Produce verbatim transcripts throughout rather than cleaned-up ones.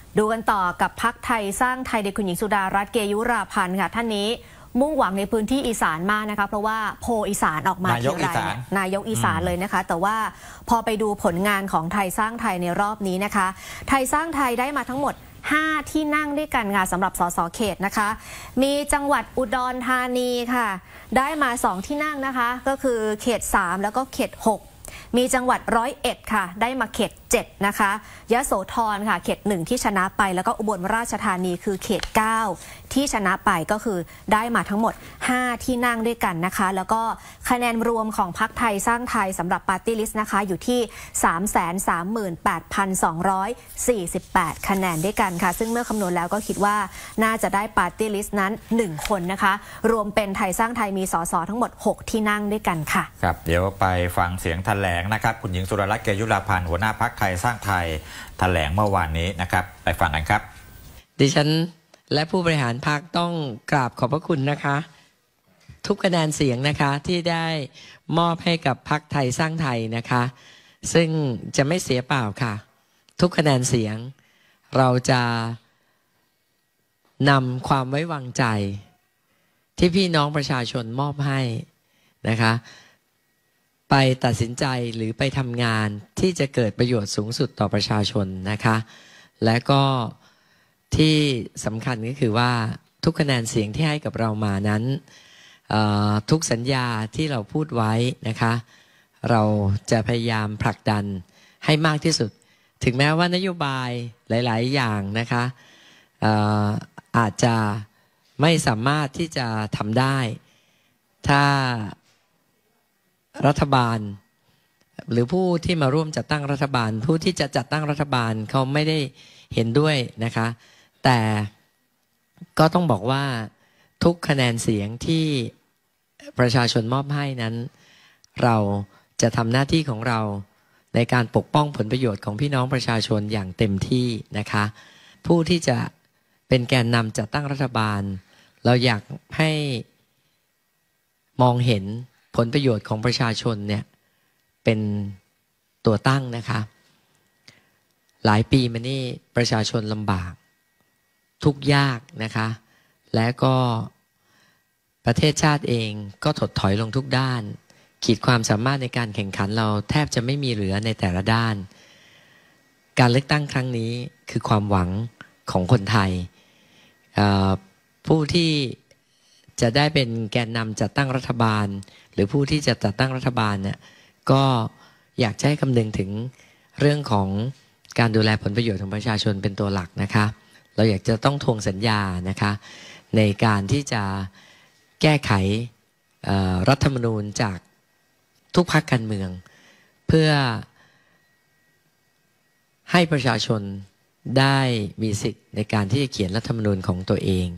ดูกันต่อกับพรรคไทยสร้างไทยโดยคุณหญิงสุดารัตน์เกยุราพันธ์ค่ะท่านนี้มุ่งหวังในพื้นที่อีสานมากนะคะเพราะว่าโพลอีสานออกมาทีไรนายกอีสานเลยนะคะแต่ว่าพอไปดูผลงานของไทยสร้างไทยในรอบนี้นะคะไทยสร้างไทยได้มาทั้งหมดห้าที่นั่งด้วยกันค่ะสำหรับสสเขตนะคะมีจังหวัดอุดรธานีค่ะได้มาสองที่นั่งนะคะก็คือเขตสามแล้วก็เขตหกมีจังหวัดร้อยเอ็ดค่ะได้มาเขตเจ็ดนะคะยโสธรค่ะเขตหนึ่งที่ชนะไปแล้วก็อุบลราชธานีคือเขตเก้าที่ชนะไปก็คือได้มาทั้งหมดห้าที่นั่งด้วยกันนะคะแล้วก็คะแนนรวมของพรรคไทยสร้างไทยสำหรับปาร์ตี้ลิสต์นะคะอยู่ที่ สามแสนสามหมื่นแปดพันสองร้อยสี่สิบแปด คะแนนด้วยกันค่ะซึ่งเมื่อคำนวณแล้วก็คิดว่าน่าจะได้ปาร์ตี้ลิสต์นั้นหนึ่งคนนะคะรวมเป็นไทยสร้างไทยมีสสทั้งหมดหกที่นั่งด้วยกันค่ะครับเดี๋ยวไปฟังเสียงแถลงนะครับคุณหญิงสุดารัตน์เกยุราพันธ์หัวหน้าพรรคไทยสร้างไทยแถลงเมื่อวานนี้นะครับไปฟังกันครับดิฉันและผู้บริหารพรรคต้องกราบขอบพระคุณนะคะทุกคะแนนเสียงนะคะที่ได้มอบให้กับพรรคไทยสร้างไทยนะคะซึ่งจะไม่เสียเปล่าค่ะทุกคะแนนเสียงเราจะนำความไว้วางใจที่พี่น้องประชาชนมอบให้นะคะไปตัดสินใจหรือไปทำงานที่จะเกิดประโยชน์สูงสุดต่อประชาชนนะคะและก็ที่สำคัญก็คือว่าทุกคะแนนเสียงที่ให้กับเรามานั้นทุกสัญญาที่เราพูดไว้นะคะเราจะพยายามผลักดันให้มากที่สุดถึงแม้ว่านโยบายหลายๆอย่างนะคะอาจจะไม่สามารถที่จะทำได้ถ้ารัฐบาลหรือผู้ที่มาร่วมจัดตั้งรัฐบาลผู้ที่จะจัดตั้งรัฐบาลเขาไม่ได้เห็นด้วยนะคะแต่ก็ต้องบอกว่าทุกคะแนนเสียงที่ประชาชนมอบให้นั้นเราจะทำหน้าที่ของเราในการปกป้องผลประโยชน์ของพี่น้องประชาชนอย่างเต็มที่นะคะผู้ที่จะเป็นแกนนำจัดตั้งรัฐบาลเราอยากให้มองเห็นผลประโยชน์ของประชาชนเนี่ยเป็นตัวตั้งนะคะหลายปีมานี่ประชาชนลำบากทุกข์ยากนะคะและก็ประเทศชาติเองก็ถดถอยลงทุกด้านขีดความสามารถในการแข่งขันเราแทบจะไม่มีเหลือในแต่ละด้านการเลือกตั้งครั้งนี้คือความหวังของคนไทยผู้ที่จะได้เป็นแกนนำจัดตั้งรัฐบาลหรือผู้ที่จะจัดตั้งรัฐบาลเนี่ยก็อยากจะให้คำนึงถึงเรื่องของการดูแลผลประโยชน์ของประชาชนเป็นตัวหลักนะคะเราอยากจะต้องทวงสัญญานะคะในการที่จะแก้ไขรัฐธรรมนูญจากทุกพรรคการเมืองเพื่อให้ประชาชนได้มีสิทธิ์ในการที่จะเขียนรัฐธรรมนูญของตัวเอง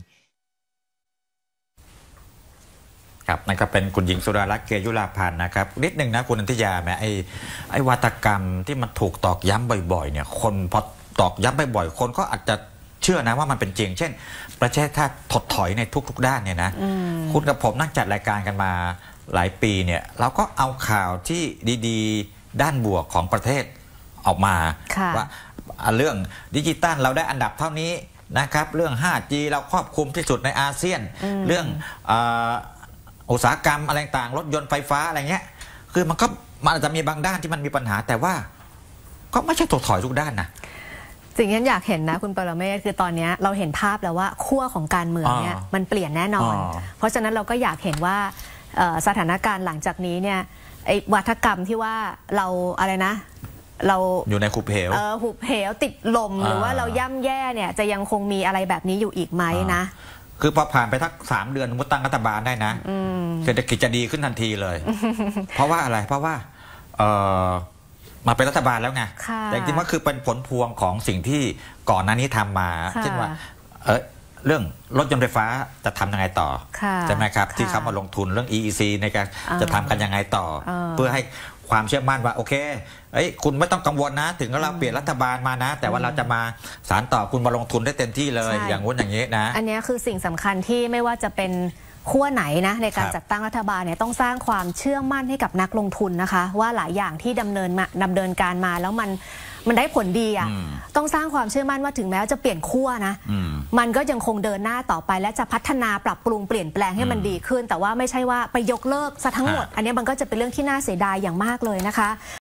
ครับนั่นก็เป็นคุณหญิงสุดารัตน์เกยุราพันธ์นะครับนิดหนึ่งนะคุณนันทิยาแม้ไอ้ไอ้วาทกรรมที่มันถูกตอกย้ำบ่อยๆเนี่ยคนพอตอกย้ำบ่อยๆคนก็อาจจะเชื่อนะว่ามันเป็นจริงเช่นประเทศชาติถดถอยในทุกๆด้านเนี่ยนะคุณกับผมนั่งจัดรายการกันมาหลายปีเนี่ยเราก็เอาข่าวที่ดีๆด้านบวกของประเทศออกมาว่าเรื่องดิจิตอลเราได้อันดับเท่านี้นะครับเรื่อง ห้าจี เราครอบคลุมที่สุดในอาเซียนเรื่องอุตสาหกรรมอะไรต่างรถยนต์ไฟฟ้าอะไรเงี้ยคือมันก็มันอาจจะมีบางด้านที่มันมีปัญหาแต่ว่าก็ไม่ใช่ถดถอยทุกด้านนะสิ่งที่อยากเห็นนะคุณปรเมศคือตอนนี้เราเห็นภาพแล้วว่าขั้วของการเมืองเนี่ยมันเปลี่ยนแน่นอนเพราะฉะนั้นเราก็อยากเห็นว่าสถานการณ์หลังจากนี้เนี่ยไอ้วัฒกรรมที่ว่าเราอะไรนะเราอยู่ในหุบเหวเออหุบเหวติดลมหรือว่าเราย่ำแย่เนี่ยจะยังคงมีอะไรแบบนี้อยู่อีกไหมนะคือพอผ่านไปทักสามเดือนมุดตั้งรัฐบาลได้นะเศรษฐกิจจะดีขึ้นทันทีเลยเพราะว่าอะไรเพราะว่าเออมาเป็นรัฐบาลแล้วไงแต่จริงๆว่าคือเป็นผลพวงของสิ่งที่ก่อนหน้านี้ทำมาเช่นว่าเออเรื่องรถยนต์ไฟฟ้าจะทำยังไงต่อใช่ไหมครับที่เขามาลงทุนเรื่อง อี อี ซี ในการจะทำกันยังไงต่อเพื่อให้ความเชื่อมั่นว่าโอเคเอ้ยคุณไม่ต้องกังวลนะถึงเราเปลี่ยนรัฐบาลมานะแต่ว่าเราจะมาสานต่อคุณมาลงทุนได้เต็มที่เลยอย่างงู้นอย่างนี้นะอันนี้คือสิ่งสำคัญที่ไม่ว่าจะเป็นขั้วไหนนะในการจัดตั้งรัฐบาลเนี่ยต้องสร้างความเชื่อมั่นให้กับนักลงทุนนะคะว่าหลายอย่างที่ดำเนินมาดำเนินการมาแล้วมันมันได้ผลดีอ่ะต้องสร้างความเชื่อมั่นว่าถึงแม้จะเปลี่ยนขั้วนะมันก็ยังคงเดินหน้าต่อไปและจะพัฒนาปรับปรุงเปลี่ยนแปลงให้มันดีขึ้นแต่ว่าไม่ใช่ว่าไปยกเลิกซะทั้งหมดอันนี้มันก็จะเป็นเรื่องที่น่าเสียดายอย่างมากเลยนะคะ